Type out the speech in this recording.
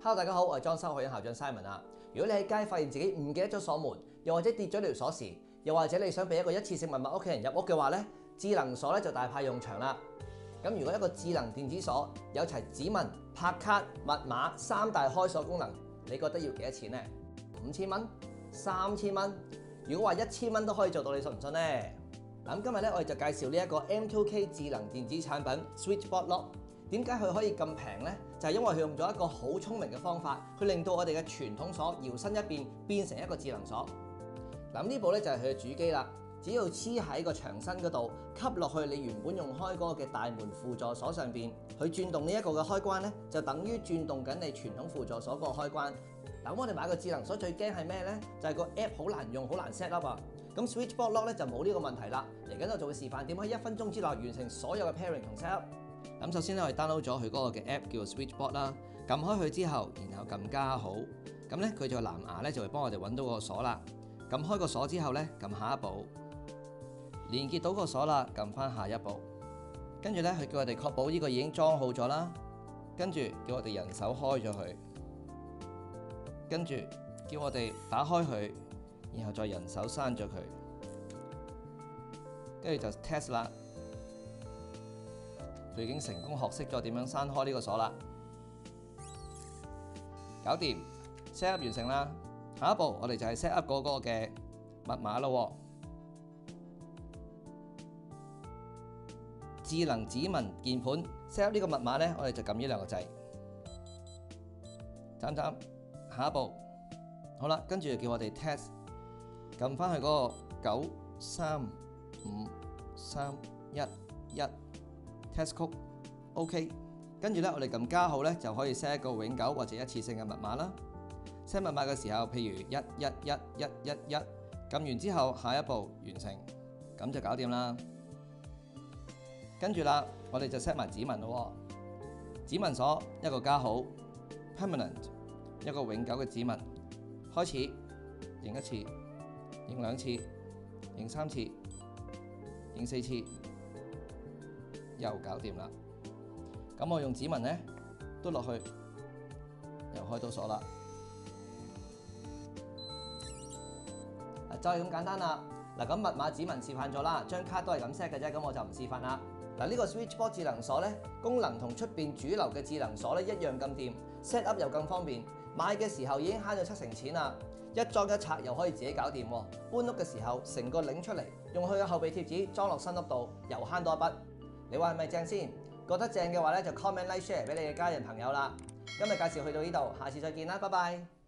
Hello， 大家好，我係裝修學院校長 Simon 啊。如果你喺街發現自己唔記得咗鎖門，又或者跌咗條鎖匙，又或者你想俾一個一次性密碼屋企人入屋嘅話咧，智能鎖咧就大派用場啦。咁如果一個智能電子鎖有齊指紋、拍卡、密碼三大開鎖功能，你覺得要幾多錢呢？5000蚊、3000蚊？如果話1000蚊都可以做到，你信唔信呢？咁今日咧我哋就介紹呢一個 M2K 智能電子產品 Switchboard Lock。點解佢可以咁平呢？就係因為佢用咗一個好聰明嘅方法，去令到我哋嘅傳統鎖搖身一變，變成一個智能鎖。嗱，呢部咧就係佢嘅主機啦。只要黐喺個牆身嗰度，吸落去你原本用開嗰個嘅大門輔助鎖上邊，佢轉動呢一個嘅開關咧，就等於轉動緊你傳統輔助鎖嗰個開關。嗱，咁我哋買個智能鎖最驚係咩咧？就係個 app 好難用，好難 set up 啊。咁 Switchboard Lock 咧就冇呢個問題啦。嚟緊我就會示範點喺1分鐘之內完成所有嘅 pairing 同 set up。咁首先咧，我哋 download 咗佢嗰個嘅 app 叫做 Switchboard 啦。撳開佢之後，然後撳加號，咁咧佢就藍牙咧就會幫我哋揾到個鎖啦。撳開個鎖之後咧，撳下一步，連結到個鎖啦，撳翻下一步。跟住咧，佢叫我哋確保呢個已經裝好咗啦。跟住叫我哋人手開咗佢，跟住叫我哋打開佢，然後再人手閂咗佢。跟住就 test 啦。佢已經成功學識咗點樣閂開呢個鎖啦，搞掂 set up 完成啦。下一步我哋就係 set up 嗰個嘅密碼咯。智能指紋鍵盤 set up 呢個密碼咧，我哋就撳呢兩個掣，斬斬。下一步好啦，跟住叫我哋 test， 撳翻去嗰個9353111。test code OK， 跟住咧我哋撳加號咧就可以 set 一個永久或者一次性嘅密碼啦。set 密碼嘅時候，譬如111111，撳完之後下一步完成，咁就搞掂啦。跟住啦，我哋就 set 埋指紋咯。指紋鎖一個加號 ，permanent 一個永久嘅指紋。開始影一次，影兩次，影3次，影4次。又搞掂啦！咁我用指紋咧，篤落去，又開到鎖啦。就係咁簡單啦。嗱，咁密碼指紋示範咗啦，張卡都係咁 set 嘅啫，咁我就唔示範啦。嗱，呢個 Switchboard 智能鎖咧，功能同出邊主流嘅智能鎖咧一樣咁掂 ，set up 又咁方便。買嘅時候已經慳咗70%錢啦，一裝一拆又可以自己搞掂喎。搬屋嘅時候，成個拎出嚟，用佢嘅後備貼紙裝落新屋度，又慳多一筆。你話係咪正先？覺得正嘅話咧，就 comment、like、share 俾你嘅家人朋友啦。今日介紹去到呢度，下次再見啦，拜拜。